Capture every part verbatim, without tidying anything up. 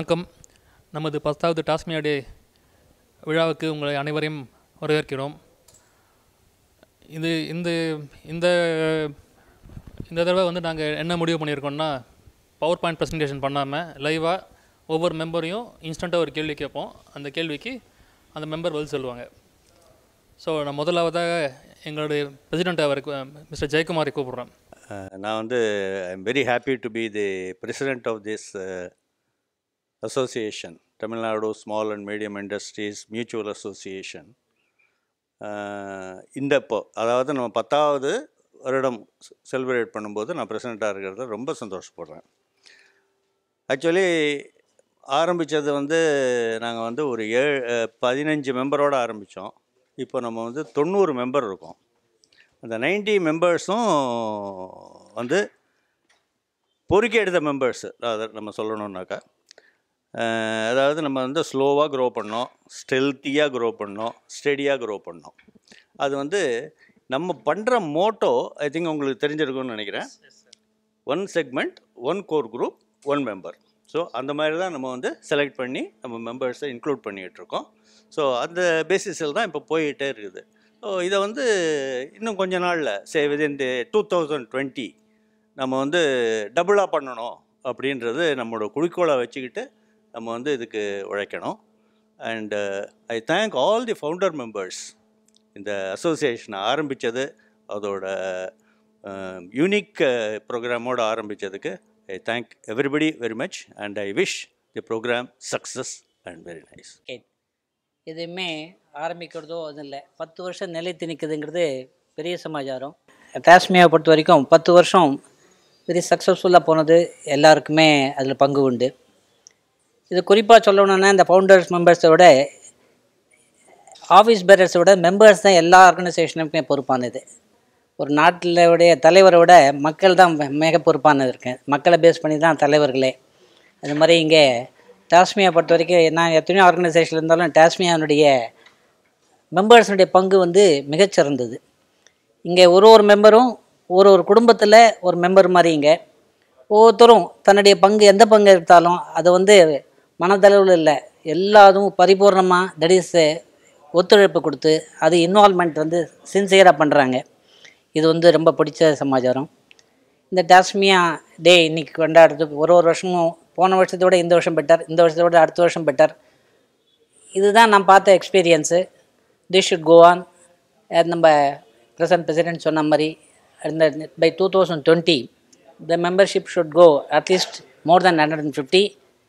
வணக்கம். நமது பத்தாவது டாஸ்மியா டே விழாவுக்கு உங்களை அனைவரையும் வரவேற்கிறோம். இது இந்த இந்த இந்த தடவை வந்து நாங்கள் என்ன முடிவு பண்ணியிருக்கோம்னா, பவர் பாயிண்ட் ப்ரெசன்டேஷன் பண்ணாமல் லைவாக ஒவ்வொரு மெம்பரையும் இன்ஸ்டண்ட்டாக ஒரு கேள்வி கேட்போம். அந்த கேள்விக்கு அந்த மெம்பர் பதில் சொல்லுவாங்க. ஸோ நான் முதலாவதாக எங்களுடைய பிரசிடெண்ட் அவருக்கு மிஸ்டர் ஜெயக்குமாரை கூப்பிட்றேன். நான் வந்து I am very happy to be the president of this association, Tamil Nadu small and medium industries mutual association. இந்த இப்போ அதாவது நம்ம பத்தாவது வருடம் செலிப்ரேட் பண்ணும்போது நான் பிரசிடெண்ட்டாக இருக்கிறத ரொம்ப சந்தோஷப்படுறேன். ஆக்சுவலி ஆரம்பித்தது வந்து நாங்கள் வந்து ஒரு ஏழு பதினஞ்சு மெம்பரோடு ஆரம்பித்தோம். இப்போ நம்ம வந்து தொண்ணூறு மெம்பர் இருக்கோம். அந்த நைன்ட்டி மெம்பர்ஸும் வந்து பொறுக்கி எடுத்த மெம்பர்ஸு. அதை நம்ம சொல்லணுன்னாக்கா, அதாவது நம்ம வந்து ஸ்லோவாக க்ரோ பண்ணோம், ஸ்டெல்த்தியாக க்ரோ பண்ணோம், ஸ்டெடியாக க்ரோ பண்ணோம். அது வந்து நம்ம பண்ணுற மோட்டோ ஐ திங்க் உங்களுக்கு தெரிஞ்சிருக்கும்னு நினைக்கிறேன். One segment, one core group, one member. So அந்த மாதிரி தான் நம்ம வந்து செலக்ட் பண்ணி நம்ம மெம்பர்ஸை இன்க்ளூட் பண்ணிகிட்ருக்கோம். ஸோ அந்த பேசிஸில் தான் இப்போ போயிட்டே இருக்குது. ஸோ இதை வந்து இன்னும் கொஞ்ச நாளில் say within the two thousand twenty நம்ம வந்து டபுளாக பண்ணணும் அப்படின்றது நம்மளோட குறிக்கோளை வச்சுக்கிட்டு நம்ம வந்து இதுக்கு உழைக்கணும். And I thank all the founder members. இந்த அசோசியேஷனை ஆரம்பித்தது அதோட யூனிக் ப்ரோக்ராமோடு ஆரம்பித்ததுக்கு I thank everybody very much and I wish the program success and very nice. எதுவுமே ஆரம்பிக்கிறதோ அது இல்லை, பத்து வருஷம் நிலைத்து நிற்குதுங்கிறது பெரிய சமாச்சாரம். டாஸ்மியாவை பொறுத்த வரைக்கும் பத்து வருஷம் வெரி சக்ஸஸ்ஃபுல்லாக போனது, எல்லாருக்குமே அதில் பங்கு உண்டு. இது குறிப்பாக சொல்லணுன்னா, இந்த ஃபவுண்டர்ஸ் மெம்பர்ஸை விட ஆஃபீஸ் பேரர்ஸை விட மெம்பர்ஸ் தான் எல்லா ஆர்கனைசேஷனுக்குமே பொறுப்பானது. ஒரு நாட்டில் உடைய தலைவரை விட மக்கள் தான் மிக பொறுப்பானது இருக்கு. மக்களை பேஸ் பண்ணி தான் தலைவர்களே. அது மாதிரி இங்கே டாஸ்மியா பொறுத்த வரைக்கும் நான் எத்தனையோ ஆர்கனைசேஷன் இருந்தாலும் டாஸ்மியானுடைய மெம்பர்ஸுடைய பங்கு வந்து மிகச்சிறந்தது. இங்கே ஒரு ஒரு மெம்பரும் ஒரு ஒரு குடும்பத்தில் ஒரு மெம்பர் மாதிரி இங்கே ஒவ்வொருத்தரும் தன்னுடைய பங்கு எந்த பங்கு எடுத்தாலும் அதை வந்து மனதளவில் இல்லை, எல்லாரும் பரிபூர்ணமாக தட் இஸ் ஒத்துழைப்பு கொடுத்து அது இன்வால்மெண்ட் வந்து சின்சியராக பண்ணுறாங்க. இது வந்து ரொம்ப பிடிச்ச சமாச்சாரம். இந்த டாஸ்மியா டே இன்றைக்கி கொண்டாடுறது ஒரு ஒரு வருஷமும் போன வருஷத்தோட இந்த வருஷம் பெட்டர், இந்த வருஷத்தோட அடுத்த வருஷம் பெட்டர். இதுதான் நான் பார்த்த experience. This should go on. நம்ம ப்ரெசன்ட் பிரசிடென்ட் சொன்ன மாதிரி இந்த by two thousand twenty the membership should go at least more then hundred and fifty.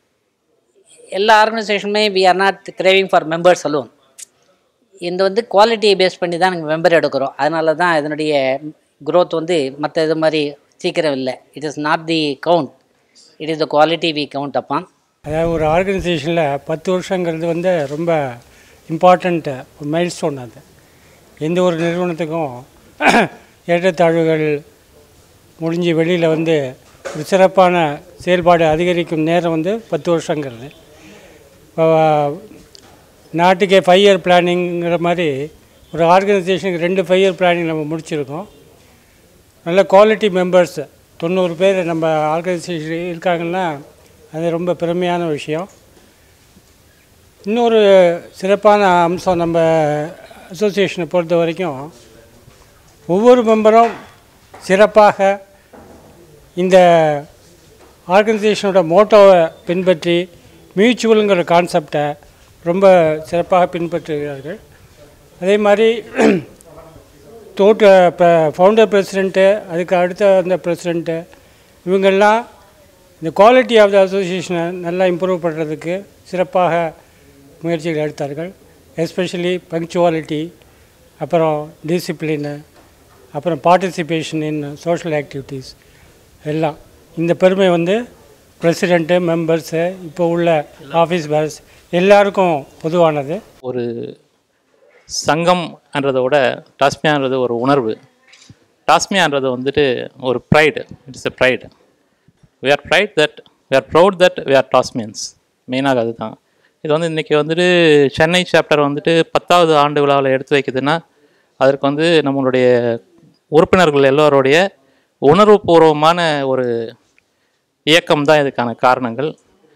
எல்லா ஆர்கனைசேஷனுமே we are not craving for members alone. இந்த வந்து குவாலிட்டியை பேஸ் பண்ணி தான் நாங்கள் மெம்பர் எடுக்கிறோம். அதனால தான் இதனுடைய க்ரோத் வந்து மற்ற இது மாதிரி சீக்கிரம் இல்லை. It is not the count, it is the quality we count upon. அதாவது ஒரு ஆர்கனைசேஷனில் பத்து வருஷங்கிறது வந்து ரொம்ப இம்பார்ட்டண்ட்டு ஒரு மைல் ஸ்டோன். அது எந்த ஒரு நிறுவனத்துக்கும் ஏற்றத்தாழ்வுகள் முடிஞ்சு வெளியில் வந்து ஒரு சிறப்பான செயல்பாடு அதிகரிக்கும் நேரம் வந்து பத்து வருஷங்கிறது. நாட்டுக்கே ஃபைவ் இயர் பிளானிங்கிற மாதிரி ஒரு ஆர்கனைசேஷனுக்கு ரெண்டு ஃபைவ் இயர் பிளானிங் நம்ம முடிச்சிருக்கோம். நல்ல குவாலிட்டி மெம்பர்ஸ் தொண்ணூறு பேர் நம்ம ஆர்கனைசேஷன் இருக்காங்கன்னா அது ரொம்ப பெருமையான விஷயம். இன்னொரு சிறப்பான அம்சம் நம்ம அசோசியேஷனை பொறுத்த வரைக்கும் ஒவ்வொரு மெம்பரும் சிறப்பாக இந்த ஆர்கனைசேஷனோட மோட்டோவை பின்பற்றி மியூச்சுவலுங்கிற கான்செப்டை ரொம்ப சிறப்பாக பின்பற்றுகிறார்கள். அதே மாதிரி தோட்ட இப்போ ஃபவுண்டர் பிரசிடெண்ட்டு, அதுக்கு அடுத்த அந்த பிரசிடெண்ட்டு, இவங்கெல்லாம் இந்த குவாலிட்டி ஆஃப் த அசோசியேஷனை நல்லா இம்ப்ரூவ் பண்ணுறதுக்கு சிறப்பாக முயற்சிகள் எடுத்தார்கள். எஸ்பெஷலி பங்க்சுவாலிட்டி, அப்புறம் டிசிப்ளினு, அப்புறம் பார்ட்டிசிபேஷன் இன் சோஷியல் ஆக்டிவிட்டீஸ் எல்லாம். இந்த பெருமை வந்து பிரசிடெண்ட்டு, மெம்பர்ஸு, இப்போ உள்ள ஆஃபீஸ் பேர்ஸ் எல்லாருக்கும் பொதுவானது. ஒரு சங்கம்ன்றதை விட டாஸ்மியான்றது ஒரு உணர்வு. டாஸ்மியான்றது வந்துட்டு ஒரு pride. It's a pride. We are pride that we are proud that we are Tasmians. மெயினாக அது தான். இது வந்து இன்றைக்கி வந்துட்டு சென்னை சாப்டர் வந்துட்டு பத்தாவது ஆண்டு விழாவில் எடுத்து வைக்குதுன்னா அதற்கு வந்து நம்மளுடைய உறுப்பினர்கள் எல்லோருடைய உணர்வுபூர்வமான ஒரு இயக்கம் தான் இதுக்கான காரணங்கள்.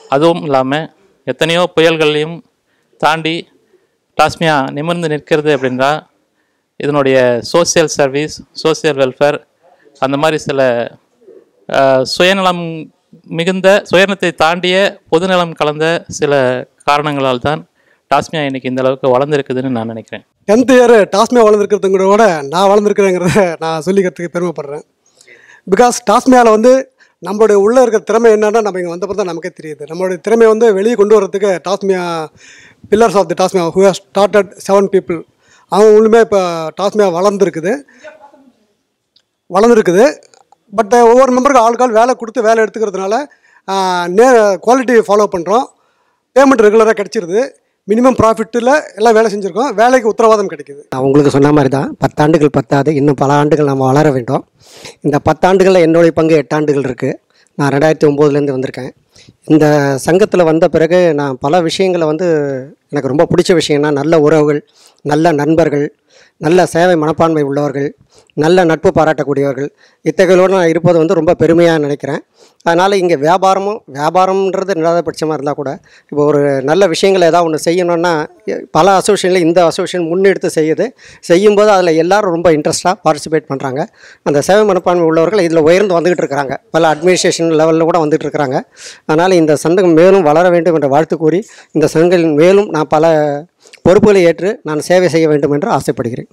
அதுவும் இல்லாமல் எத்தனையோ புயல்களையும் தாண்டி டாஸ்மியா நிமிர்ந்து நிற்கிறது அப்படின்னா இதனுடைய சோசியல் சர்வீஸ், சோசியல் வெல்ஃபேர், அந்த மாதிரி சில சுயநலம் மிகுந்த சுயநலத்தை தாண்டிய பொதுநலம் கலந்த சில காரணங்களால் தான் டாஸ்மியா இன்னைக்கு இந்த அளவுக்கு வளர்ந்துருக்குதுன்னு நான் நினைக்கிறேன். டென்த் இயர் டாஸ்மியா வளர்ந்துருக்கிறதுங்கிற விட நான் வளர்ந்துருக்கிறேங்கிறத நான் சொல்லிக்கிறதுக்கு பெருமைப்படுறேன். பிகாஸ் டாஸ்மியாவில் வந்து நம்மளுடைய உள்ளே இருக்கிற திறமை என்னன்னா நம்ம இங்கே வந்தப்போ தான் நமக்கே தெரியுது. நம்மளுடைய திறமையை வந்து வெளியே கொண்டு வரதுக்கு TASMIA pillars of the TASMIA who has started seven people அவங்களுமே இப்போ டாஸ்மியா வளர்ந்துருக்குது வளர்ந்துருக்குது பட் ஒவ்வொரு மெம்பருக்கு ஆளுக்கால் வேலை கொடுத்து வேலை எடுத்துக்கிறதுனால நே குவாலிட்டி ஃபாலோ பண்ணுறோம். பேமெண்ட் ரெகுலராக கிடச்சிருது. மினிமம் ப்ராஃபிட்டில் எல்லாம் வேலை செஞ்சுருக்கோம். வேலைக்கு உத்தரவாதம் கிடைக்கிது. உங்களுக்கு சொன்ன மாதிரி தான் பத்தாண்டுகள் பத்தாது, இன்னும் பல ஆண்டுகள் நம்ம வளர வேண்டும். இந்த பத்தாண்டுகளில் என்னுடைய பங்கு எட்டாண்டுகள் இருக்குது. நான் ரெண்டாயிரத்தி ஒம்போதுலேருந்து வந்திருக்கேன். இந்த சங்கத்தில் வந்த பிறகு நான் பல விஷயங்களை வந்து எனக்கு ரொம்ப பிடிச்ச விஷயம்னா நல்ல உறவுகள், நல்ல நண்பர்கள், நல்ல சேவை மனப்பான்மை உள்ளவர்கள், நல்ல நட்பு பாராட்டக்கூடியவர்கள், இத்தகையோடு நான் இருப்பது வந்து ரொம்ப பெருமையாக நினைக்கிறேன். அதனால் இங்கே வியாபாரமும் வியாபாரம்ன்றது நிராதபட்சமாக இருந்தால் கூட இப்போ ஒரு நல்ல விஷயங்கள் ஏதாவது ஒன்று செய்யணுன்னா பல அசோசியேஷனில் இந்த அசோசியேஷன் முன்னெடுத்து செய்யுது. செய்யும்போது அதில் எல்லோரும் ரொம்ப இன்ட்ரெஸ்ட்டாக பார்ட்டிசிபேட் பண்ணுறாங்க. அந்த சேவை மனப்பான்மை உள்ளவர்கள் இதில் உயர்ந்து வந்துக்கிட்டு இருக்கிறாங்க. பல அட்மினிஸ்ட்ரேஷன் லெவலில் கூட வந்துட்டு இருக்கிறாங்க. அதனால் இந்த சங்கம் மேலும் வளர வேண்டும் என்ற வாழ்த்து கூறி இந்த சங்கங்களின் மேலும் நான் பல பொறுப்புகளை ஏற்று நான் சேவை செய்ய வேண்டும் என்று ஆசைப்படுகிறேன்.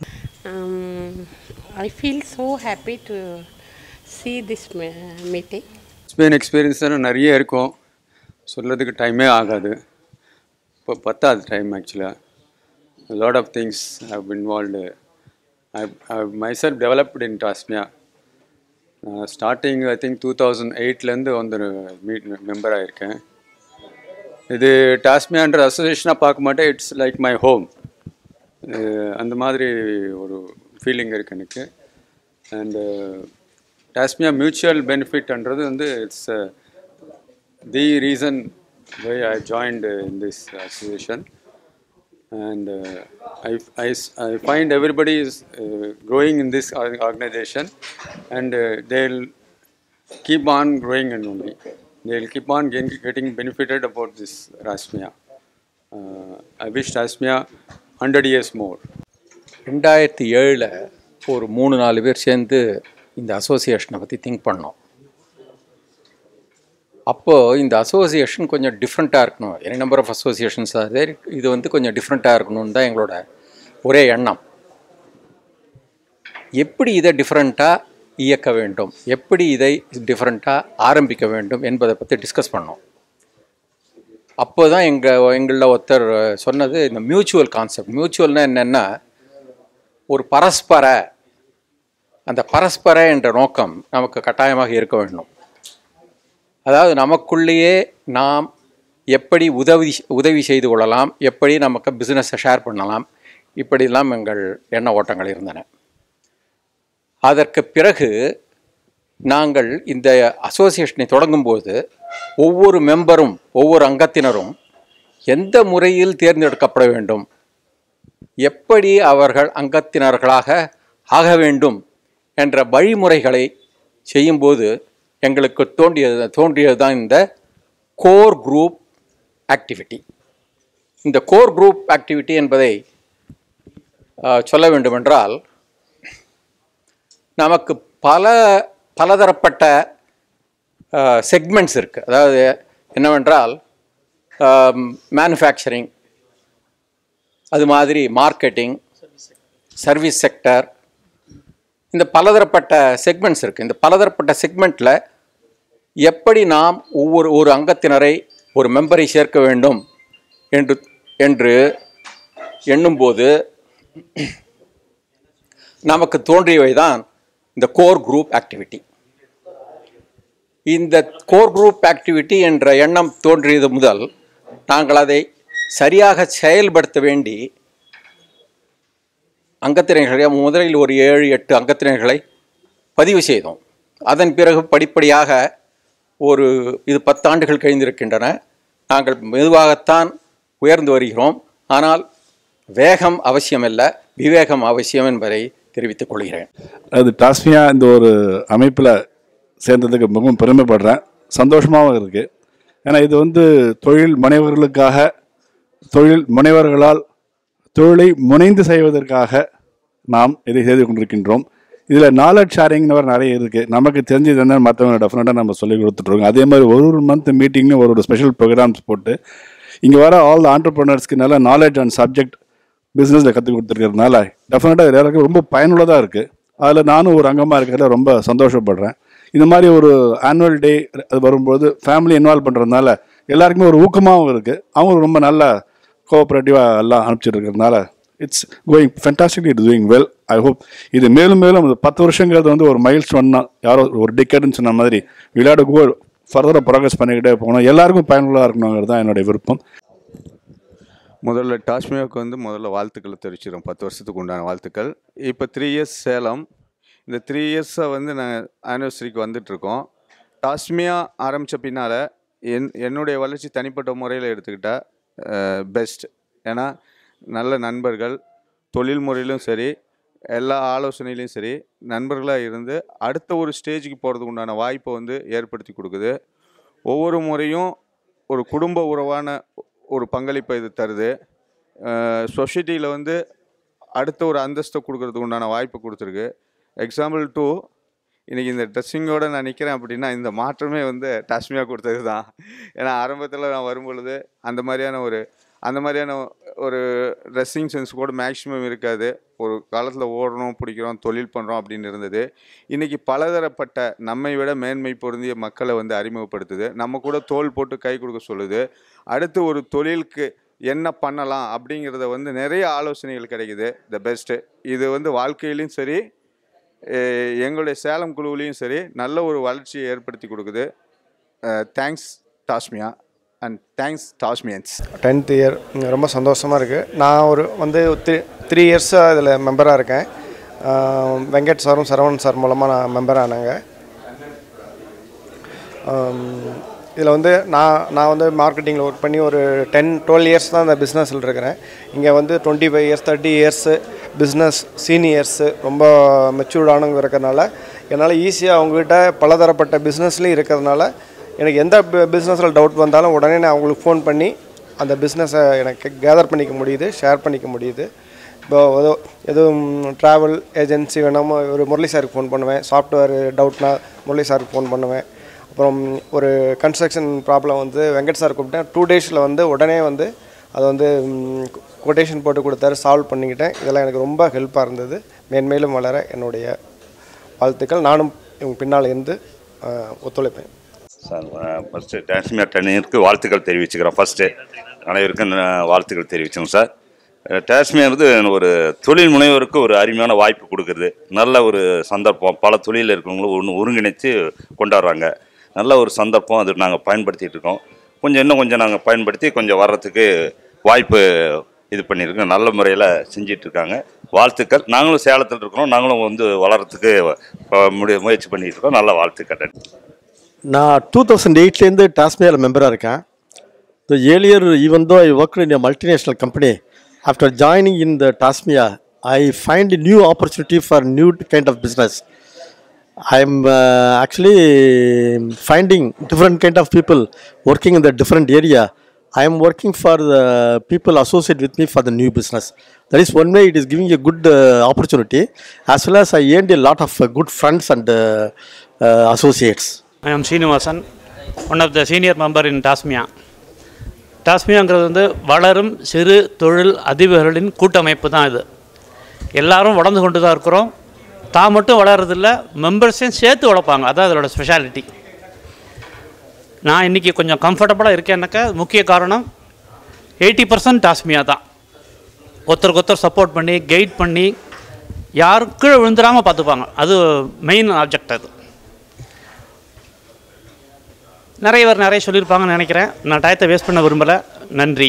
I feel so happy to see this meeting. ஸ்பெயின் எக்ஸ்பீரியன்ஸ் நிறைய இருக்கும், சொல்கிறதுக்கு டைமே ஆகாது. இப்போ பத்தாது டைம் ஆக்சுவலாக. Lot of things have involved. I I myself developed in TASMIA. Starting I think two thousand எயிட்லேருந்து வந்து மீட் மெம்பர் ஆகியிருக்கேன். இது டாஸ்மியான்ற அசோசியேஷனாக பார்க்க மாட்டேன், இட்ஸ் லைக் மை ஹோம். அந்த மாதிரி ஒரு ஃபீலிங் இருக்குது எனக்கு. அண்டு டாஸ்மியா மியூச்சுவல் பெனிஃபிட்ன்றது வந்து it's the reason why I joined in this association. And I I I find everybody is growing in this organisation and they will keep on growing and only. They will keep on getting, getting benefited about this Tasmia. Uh, I wish Tasmia one hundred years more. ரெண்டாயிரத்தி ஏழில் ஒரு மூணு நாலு பேர் சேர்ந்து இந்த அசோசியேஷனை பற்றி think பண்ணோம். அப்போது இந்த அசோசியேஷன் கொஞ்சம் டிஃப்ரெண்ட்டாக இருக்கணும். எனி நம்பர் ஆஃப் அசோசியேஷன்ஸ் அதே இது வந்து கொஞ்சம் டிஃப்ரெண்ட்டாக இருக்கணும்னு தான் எங்களோட ஒரே எண்ணம். எப்படி இதை டிஃப்ரெண்ட்டாக இயக்க வேண்டும், எப்படி இதை டிஃப்ரெண்ட்டாக ஆரம்பிக்க வேண்டும் என்பதை பற்றி டிஸ்கஸ் பண்ணோம். அப்போ தான் எங்கள் எங்களில் ஒருத்தர் சொன்னது இந்த மியூச்சுவல் கான்செப்ட். மியூச்சுவல்னால் என்னென்னா ஒரு பரஸ்பர, அந்த பரஸ்பர என்ற நோக்கம் நமக்கு கட்டாயமாக இருக்க வேண்டும். அதாவது நமக்குள்ளேயே நாம் எப்படி உதவி உதவி செய்து கொள்ளலாம், எப்படி நமக்கு பிஸ்னஸை ஷேர் பண்ணலாம், இப்படிலாம் எங்கள் எண்ண ஓட்டங்கள் இருந்தன. அதற்கு பிறகு நாங்கள் இந்த அசோசியேஷனை தொடங்கும்போது ஒவ்வொரு மெம்பரும் ஒவ்வொரு அங்கத்தினரும் எந்த முறையில் தேர்ந்தெடுக்கப்பட வேண்டும், எப்படி அவர்கள் அங்கத்தினர்களாக ஆக வேண்டும் என்ற வழிமுறைகளை செய்யும்போது எங்களுக்கு தோன்றியது தோன்றியது தான் இந்த கோர் குரூப் ஆக்டிவிட்டி. இந்த கோர் குரூப் ஆக்டிவிட்டி என்பதை சொல்ல வேண்டுமென்றால் நமக்கு பல பலதரப்பட்ட செக்மெண்ட்ஸ் இருக்குது. அதாவது என்னவென்றால் மேனுஃபேக்சரிங், அது மாதிரி மார்க்கெட்டிங், சர்வீஸ் செக்டர், இந்த பலதரப்பட்ட செக்மெண்ட்ஸ் இருக்குது. இந்த பலதரப்பட்ட செக்மெண்ட்டில் எப்படி நாம் ஒவ்வொரு ஒரு அங்கத்தினரை ஒரு மெம்பரை சேர்க்க வேண்டும் என்று என்று எண்ணும்போது நமக்கு தோன்றியவை தான் இந்த கோர் குரூப் ஆக்டிவிட்டி. இந்த கோர் குரூப் ஆக்டிவிட்டி என்ற எண்ணம் தோன்றியது முதல் நாங்கள் அதை சரியாக செயல்படுத்த வேண்டி அங்கத்தினர்களை முதலில் ஒரு ஏழு எட்டு அங்கத்தினர்களை பதிவு செய்தோம். அதன் பிறகு படிப்படியாக ஒரு இது பத்தாண்டுகள் கழிந்திருக்கின்றன. நாங்கள் மெதுவாகத்தான் உயர்ந்து வருகிறோம். ஆனால் வேகம் அவசியமல்ல, விவேகம் அவசியம் என்பதை தெரிவித்துக் கொள்கிறேன். அது டாஸ்மியா இந்த ஒரு அமைப்பில் சேர்ந்ததுக்கு மிகவும் பெருமைப்படுறேன், சந்தோஷமாகவும் இருக்குது. ஏன்னா இது வந்து தொழில் முனைவர்களுக்காக, தொழில் முனைவர்களால் தொழிலை முனைந்து செய்வதற்காக நாம் இதை செய்து கொண்டிருக்கின்றோம். இதில் நாலேஜ் ஷேரிங்னு வேறு நிறைய இருக்குது. நமக்கு தெரிஞ்சது என்ன மற்றவங்க டெஃபினட்டாக நம்ம சொல்லி கொடுத்துட்ருக்கோம். அதே மாதிரி ஒரு ஒரு மந்த் மீட்டிங்னு ஒரு ஒரு ஸ்பெஷல் ப்ரோக்ராம்ஸ் போட்டு இங்கே வர ஆல் ஆண்டர்ப்ரனர்ஸ்க்கு நல்ல நாலேஜ் அண்ட் சப்ஜெக்ட் பிஸ்னஸில் கற்றுக் கொடுத்துருக்கிறதுனால டெஃபினட்டாக இது எல்லாருக்கும் ரொம்ப பயனுள்ளதாக இருக்குது. அதில் நானும் ஒரு அங்கமாக இருக்கிறத ரொம்ப சந்தோஷப்படுறேன். இந்த மாதிரி ஒரு ஆனுவல் டே அது வரும்போது ஃபேமிலி இன்வால்வ் பண்ணுறதுனால எல்லாருக்குமே ஒரு ஊக்கமாகவும் இருக்குது. அவங்க ரொம்ப நல்ல கோஆப்ரேட்டிவாக எல்லாம் அனுப்பிச்சிட்டு இருக்கிறதுனால it's going fantastically it doing well. I hope இது மேலும் மேலும் பத்து வருஷங்கிறது வந்து ஒரு மைல் ஸ்டோன்னா யாரோ ஒரு டிக்கெட்னு சொன்ன மாதிரி விளையாட கோ ஃபர்தராக ப்ரோக்ரஸ் பண்ணிக்கிட்டே போகணும், எல்லாருக்கும் பயனுள்ளதாக இருக்கணுங்கிறது தான் என்னுடைய விருப்பம். முதல்ல டாஸ்மியாவுக்கு வந்து முதல்ல வாழ்த்துக்களை தெரிவிச்சிடும், பத்து வருஷத்துக்கு உண்டான வாழ்த்துக்கள். இப்போ த்ரீ இயர்ஸ் சேலம், இந்த த்ரீ இயர்ஸாக வந்து நாங்கள் ஆனிவர்சரிக்கு வந்துட்டுருக்கோம். டாஸ்மியா ஆரம்பித்த பின்னால் என் என்னுடைய வளர்ச்சி தனிப்பட்ட முறையில் எடுத்துக்கிட்டால் பெஸ்ட். ஏன்னா நல்ல நண்பர்கள், தொழில் முறையிலும் சரி, எல்லா ஆலோசனையிலையும் சரி நண்பர்களாக இருந்து அடுத்த ஒரு ஸ்டேஜுக்கு போகிறதுக்கு உண்டான வாய்ப்பை வந்து ஏற்படுத்தி கொடுக்குது. ஒவ்வொரு முறையும் ஒரு குடும்ப உறவான ஒரு பங்களிப்பை இது தருது. சொசைட்டியில் வந்து அடுத்த ஒரு அந்தஸ்தை கொடுக்கறதுக்கு உண்டான வாய்ப்பு கொடுத்துருக்கு. எக்ஸாம்பிள் டூ, இன்றைக்கி இந்த ட்ரெஸ்ஸிங்கோடு நான் நிற்கிறேன் அப்படின்னா இந்த மாற்றமே வந்து டாஸ்மியா கொடுத்தது தான். ஏன்னா ஆரம்பத்தில் நான் வரும்பொழுது அந்த மாதிரியான ஒரு அந்த மாதிரியான ஒரு ட்ரெஸ்ஸிங் சென்ஸ் கூட மேக்ஸிமம் இருக்காது. ஒரு காலத்தில் ஓடணும், பிடிக்கிறோம், தொழில் பண்ணுறோம் அப்படின்னு இருந்தது. இன்றைக்கி பலதரப்பட்ட நம்மை விட மேன்மை பொருந்திய மக்களை வந்து அறிமுகப்படுத்துது, நம்ம கூட தோள் போட்டு கை கொடுக்க சொல்லுது. அடுத்து ஒரு தொழிலுக்கு என்ன பண்ணலாம் அப்படிங்கிறத வந்து நிறைய ஆலோசனைகள் கிடைக்குது. The best. இது வந்து வாழ்க்கையிலையும் சரி, எங்களுடைய சேலம் குழுவிலையும் சரி நல்ல ஒரு வளர்ச்சியை ஏற்படுத்தி கொடுக்குது. Thanks TASMIA and thanks Tasmians. Tenth year ரொம்ப சந்தோஷமாக இருக்குது. நான் ஒரு வந்து த்ரீ த்ரீ இயர்ஸாக இதில் மெம்பராக இருக்கேன். வெங்கட் சாரும் சரவணன் சார் மூலமாக நான் மெம்பர் ஆனாங்க. இதில் வந்து நான் நான் வந்து மார்க்கெட்டிங்கில் ஒர்க் பண்ணி ஒரு டென் டுவெல் இயர்ஸ் தான் இந்த பிஸ்னஸில் இருக்கிறேன். இங்கே வந்து twenty five years thirty years business seniors ரொம்ப மெச்சூர்டானவங்க இருக்கிறதுனால என்னால் ஈஸியாக அவங்ககிட்ட பலதரப்பட்ட பிஸ்னஸ்லேயும் இருக்கிறதுனால எனக்கு எந்த பிஸ்னஸில் டவுட் வந்தாலும் உடனே நான் அவங்களுக்கு ஃபோன் பண்ணி அந்த பிஸ்னஸை எனக்கு கேதர் பண்ணிக்க முடியுது, ஷேர் பண்ணிக்க முடியுது. இப்போ ஏதோ எதுவும் ட்ராவல் ஏஜென்சி வேணாமோ ஒரு முரளி சாருக்கு ஃபோன் பண்ணுவேன், சாஃப்ட்வேர் டவுட்னா முரளி சாருக்கு ஃபோன் பண்ணுவேன். அப்புறம் ஒரு கன்ஸ்ட்ரக்ஷன் ப்ராப்ளம் வந்து வெங்கட் சார் கூப்பிட்டேன். டூ டேஸில் வந்து உடனே வந்து அதை வந்து கொட்டேஷன் போட்டு கொடுத்தாரு, சால்வ் பண்ணிக்கிட்டேன். இதெல்லாம் எனக்கு ரொம்ப ஹெல்ப்பாக இருந்தது. மேன்மேலும் வளர என்னுடைய வாழ்த்துக்கள். நானும் இவங்க பின்னால் இருந்து ஒத்துழைப்பேன். சார் ஃபஸ்ட்டு டாஸ்மியா டென்னியருக்கு வாழ்த்துக்கள் தெரிவிச்சுக்கிறோம். ஃபஸ்ட்டு அனைவருக்கும் வாழ்த்துக்கள் தெரிவிச்சோம் சார். டாஸ்மியா வந்து ஒரு தொழில் முனைவோருக்கு ஒரு அருமையான வாய்ப்பு கொடுக்குறது, நல்ல ஒரு சந்தர்ப்பம். பல தொழிலில் இருக்கிறவங்களும் ஒன்று ஒருங்கிணைத்து கொண்டாடுறாங்க. நல்ல ஒரு சந்தர்ப்பம். அது நாங்கள் பயன்படுத்திகிட்டு இருக்கோம். கொஞ்சம் இன்னும் கொஞ்சம் நாங்கள் பயன்படுத்தி கொஞ்சம் வர்றதுக்கு வாய்ப்பு இது பண்ணியிருக்கோம். நல்ல முறையில் செஞ்சிட்ருக்காங்க. வாழ்த்துக்கள். நாங்களும் சேலத்தில் இருக்கிறோம், நாங்களும் வந்து வளர்கிறதுக்கு முடி முயற்சி பண்ணிகிட்டு இருக்கோம். நல்ல வாழ்த்துக்கள். நான் டூ தௌசண்ட் எயிட்லேருந்து டாஸ்மியாவில் மெம்பராக இருக்கேன். த earlier even though I work in a multinational company, after joining in the TASMIA I find a new opportunity for new kind of business. I am uh, actually finding different kind of people working in the different area. I am working for the people associated with me for the new business. That is one way it is giving a good uh, opportunity, as well as I earned a lot of uh, good friends and uh, uh, associates. I am Srinivasan, one of the senior member in TASMIA. டாஸ்மியாங்கிறது வந்து வளரும் சிறு தொழில் அதிபர்களின் கூட்டமைப்பு தான். இது எல்லாரும் வளர்ந்து கொண்டு தான் இருக்கிறோம். தான் மட்டும் வளர்றதில்ல, மெம்பர்ஸையும் சேர்த்து வளர்ப்பாங்க. அதான் அதோட ஸ்பெஷாலிட்டி. நான் இன்றைக்கி கொஞ்சம் கம்ஃபர்டபுளாக இருக்கேன்னாக்கா முக்கிய காரணம் எயிட்டி பர்சன்ட் டாஸ்மியா தான். ஒருத்தருக்கு ஒருத்தர் சப்போர்ட் பண்ணி கைட் பண்ணி யாரும் கீழே விழுந்துடாமல் பார்த்துப்பாங்க. அது மெயின் ஆப்ஜெக்ட். அது நிறைய பேர் நிறைய சொல்லியிருப்பாங்கன்னு நினைக்கிறேன். நான் டயத்தை வேஸ்ட் பண்ண விரும்பலை. நன்றி.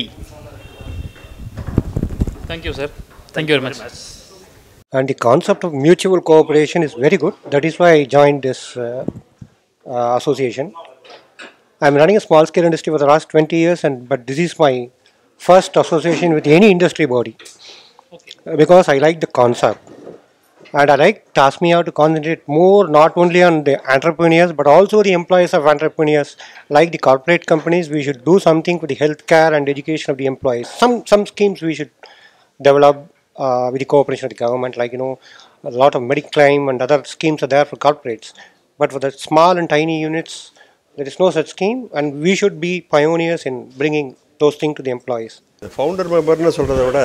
Thank you sir. Thank you very much. And the concept of mutual cooperation is very good. That is why I joined this uh, uh, association. I am running a small scale industry for the last twenty years, and but this is my first association with any industry body. Okay. Because I like the concept. And I like Tasmea to concentrate more not only on the entrepreneurs but also the employees of entrepreneurs. Like the corporate companies, we should do something for the healthcare and education of the employees. Some some schemes we should develop uh, with the cooperation of the government, like, you know, a lot of mediclaim and other schemes are there for corporates. But for the small and tiny units, there is no such scheme, and we should be pioneers in bringing those things to the employees. Founder மெம்பர்னு சொல்கிறத விட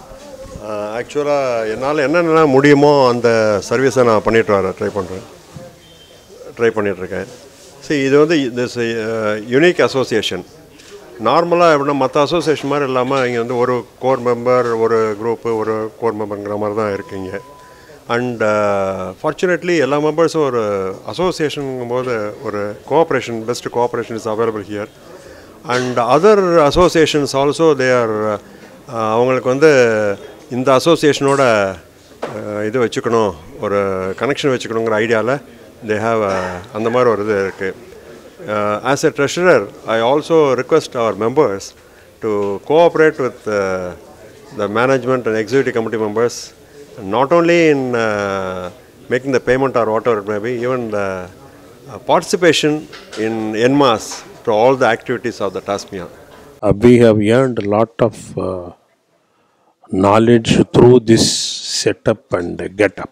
ஆக்சுவலாக என்னால் என்னென்ன முடியுமோ அந்த சர்வீஸை நான் பண்ணிட்டு வரேன் ட்ரை பண்ணுறேன் ட்ரை பண்ணிகிட்ருக்கேன். சரி, இது வந்து திஸ் யூனிக் அசோசியேஷன். நார்மலாக எப்படின்னா மற்ற அசோசியேஷன் மாதிரி இல்லாமல் இங்கே வந்து ஒரு கோர் மெம்பர், ஒரு குரூப்பு, ஒரு கோர் மெம்பருங்கிற மாதிரி தான் இருக்குங்க. அண்ட் ஃபார்ச்சுனேட்லி எல்லா மெம்பர்ஸும் ஒரு அசோசியேஷனுங்கும் போது ஒரு cooperation, best cooperation is available here. And other associations also they are, அவங்களுக்கு வந்து இந்த அசோசியேஷனோட இது வச்சுக்கணும், ஒரு கனெக்ஷன் வச்சுக்கணுங்கிற ஐடியாவில் தே ஹாவ் அந்த மாதிரி ஒரு இது இருக்குது. As a treasurer I also request our members to cooperate with the management and executive committee members, not only in uh, making the payment or whatever it may be, even the uh, participation in en masse to all the activities of the Tasmea. Uh, we have earned a lot of uh, knowledge through this setup and uh, get-up.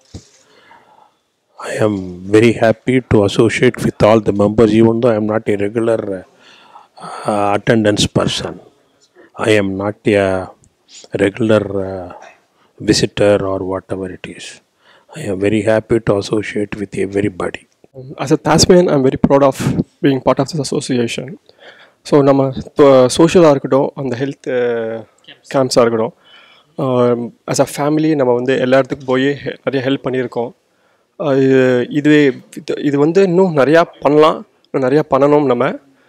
I am very happy to associate with all the members, even though I am not a regular uh, uh, attendance person. I am not a regular uh, visitor or whatever it is. I am very happy to associate with everybody. As a Tasmanian, I am very proud of being part of this association. So, நம்ம சோஷியலாக இருக்கட்டும், அந்த health கேம்ப்ஸாக இருக்கட்டும், as a family நம்ம வந்து எல்லா இடத்துக்கும் போய் நிறைய ஹெல்ப் பண்ணியிருக்கோம். இது இது வந்து இன்னும் நிறையா பண்ணலாம், இன்னும் நிறையா பண்ணணும் நம்ம.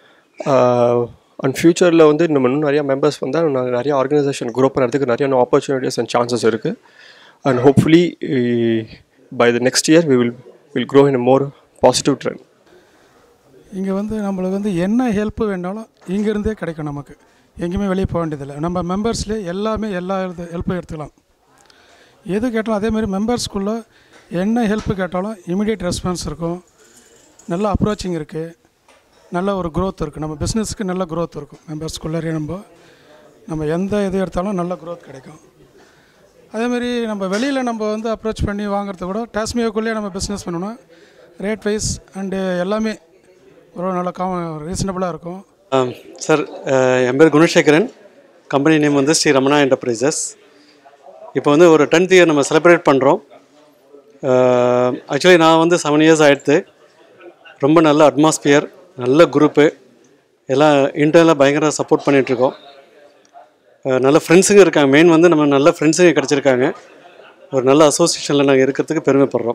அண்ட் ஃப்யூச்சரில் வந்து நம்ம இன்னும் நிறையா மெம்பர்ஸ் வந்தால் நிறைய ஆர்கனைசேஷன் க்ரோ பண்ணுறதுக்கு நிறைய இன்னும் ஆப்பர்ச்சுனிட்டிஸ் அண்ட் சான்சஸ் இருக்குது. And hopefully by the next year we will will grow in a more positive trend. இங்கே வந்து நம்மளுக்கு வந்து என்ன ஹெல்ப்பு வேணாலும் இங்கேருந்தே கிடைக்கும். நமக்கு எங்கேயுமே வெளியே போக வேண்டியதில்லை. நம்ம மெம்பர்ஸ்லேயே எல்லாமே எல்லா ஹெல்ப்பும் எடுத்துக்கலாம். எது கேட்டாலும் அதேமாதிரி மெம்பர்ஸ்குள்ளே என்ன ஹெல்ப்பு கேட்டாலும் இமீடியட் ரெஸ்பான்ஸ் இருக்கும். நல்ல அப்ரோச்சிங் இருக்குது, நல்ல ஒரு க்ரோத் இருக்குது. நம்ம பிஸ்னஸ்க்கு நல்ல க்ரோத் இருக்கும். மெம்பர்ஸ்குள்ளே நம்ம நம்ம எந்த இது எடுத்தாலும் நல்ல க்ரோத் கிடைக்கும். அதேமாதிரி நம்ம வெளியில் நம்ம வந்து அப்ரோச் பண்ணி வாங்குறது கூட டாஸ்மியாக்குள்ளேயே நம்ம பிஸ்னஸ் பண்ணணும். ரேட் வைஸ் அண்டு எல்லாமே ஒரு நல்ல கா ரீசனபிளாக இருக்கும். சார், என் பேர் குணசேகரன். கம்பெனி நேம் வந்து ஸ்ரீ ரமணா என்டர்பிரைசஸ். இப்போ வந்து ஒரு டென்த் இயர் நம்ம செலிப்ரேட் பண்ணுறோம். ஆக்சுவலி நான் வந்து செவன் இயர்ஸ் ஆகிடுது. ரொம்ப நல்ல அட்மாஸ்பியர், நல்ல குரூப்பு, எல்லாம் இன்டர்னலாக பயங்கர சப்போர்ட் பண்ணிகிட்ருக்கோம். நல்ல ஃப்ரெண்ட்ஸுங்க இருக்காங்க. மெயின் வந்து நம்ம நல்ல ஃப்ரெண்ட்ஸுங்க கிடச்சிருக்காங்க. ஒரு நல்ல அசோசியேஷனில் நாங்கள் இருக்கிறதுக்கு பெருமைப்படுறோம்.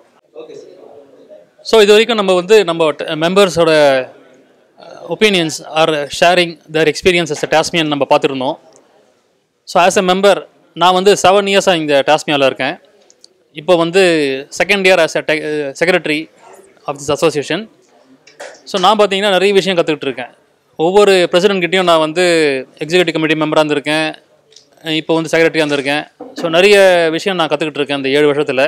ஸோ இது வரைக்கும் நம்ம வந்து நம்ம மெம்பர்ஸோட opinions are sharing their experiences Tasmian நம்ம பார்த்துருந்தோம். ஸோ ஆஸ் எ மெம்பர் நான் வந்து செவன் இயர்ஸாக இந்த டாஸ்மியாவில் இருக்கேன். இப்போ வந்து second year as a secretary of this association. So நான் பார்த்தீங்கன்னா நிறைய விஷயம் கற்றுக்கிட்டு இருக்கேன். ஒவ்வொரு பிரசிடென்ட்கிட்டையும் நான் வந்து எக்ஸிக்யூட்டிவ் கமிட்டி மெம்பராக இருந்திருக்கேன், இப்போ வந்து செக்ரட்டரியாக இருந்திருக்கேன். ஸோ நிறைய விஷயம் நான் கற்றுக்கிட்டு இருக்கேன் இந்த ஏழு வருஷத்தில்.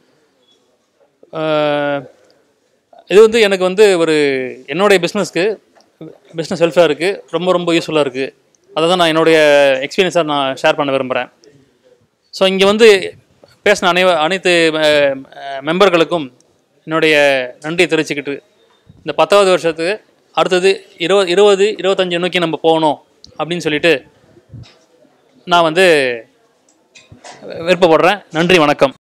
இது வந்து எனக்கு வந்து ஒரு என்னுடைய பிஸ்னஸ்க்கு பிஸ்னஸ் வெல்ஃபேருக்கு ரொம்ப ரொம்ப யூஸ்ஃபுல்லாக இருக்குது. அதை தான் நான் என்னுடைய எக்ஸ்பீரியன்ஸாக நான் ஷேர் பண்ண விரும்புகிறேன். ஸோ இங்கே வந்து பேசின அனை அனைத்து மெம்பர்களுக்கும் என்னுடைய நன்றியை தெரிவிச்சுக்கிட்டு இந்த பத்தாவது வருஷத்துக்கு அடுத்தது இருபது இருபது இருபத்தஞ்சு நோக்கி நம்ம போகணும் அப்படின்னு சொல்லிட்டு நான் வந்து விருப்பப்படுறேன். நன்றி, வணக்கம்.